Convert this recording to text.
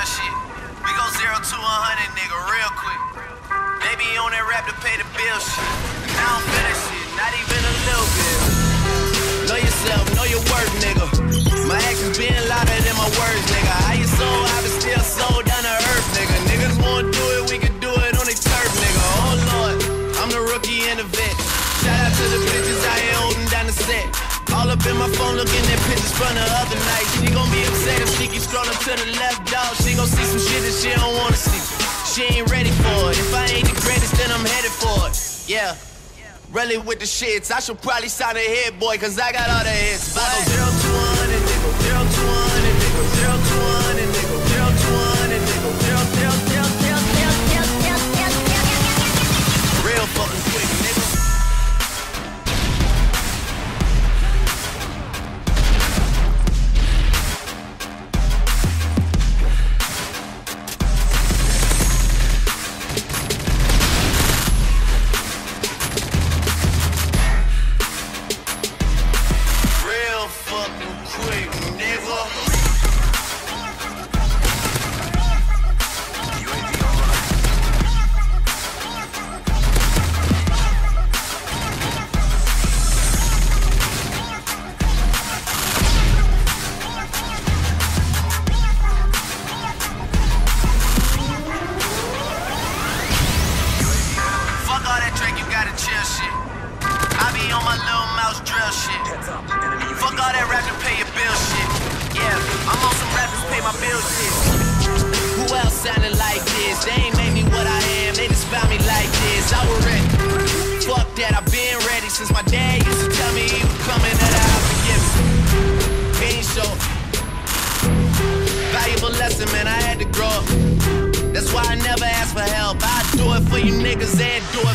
chill shit. We go 0 to 100, nigga, real quick. They be on that rap to pay the bill shit. And I don't feel that shit, not even a little bit. Know yourself, know your worth, nigga. My actions being louder than my words, nigga. How you sold, I been still sold down to earth, nigga. Niggas wanna do it, we can do it on they turf, nigga. Oh Lord, I'm the rookie and the vet. Shout out to the bitches out here holding down the set. All up in my phone looking at pictures from the other night. She gon' be upset if she keep scrolling to the left, dog. She gon' see some shit that she don't wanna see. She ain't ready for it. If I ain't the greatest, then I'm headed for it. Yeah. Really with the shits, I should probably sign a hit, boy, cause I got all the hits. I go 0 to 100, nigga, 0 to 100, nigga, 0 to 100, nigga, 0 to 100, nigga, 0, real fucking quick, nigga. Fuck all that rap to pay your bill shit. Yeah, I'm on some rappers pay my bill shit. Who else sounded like this? They ain't made me what I am, they just found me like this. I was ready. Fuck that, I've been ready since my dad used to tell me he was coming to the house to get me. He ain't show. Valuable lesson, man, I had to grow up. That's why I never ask for help. I do it for you niggas and do it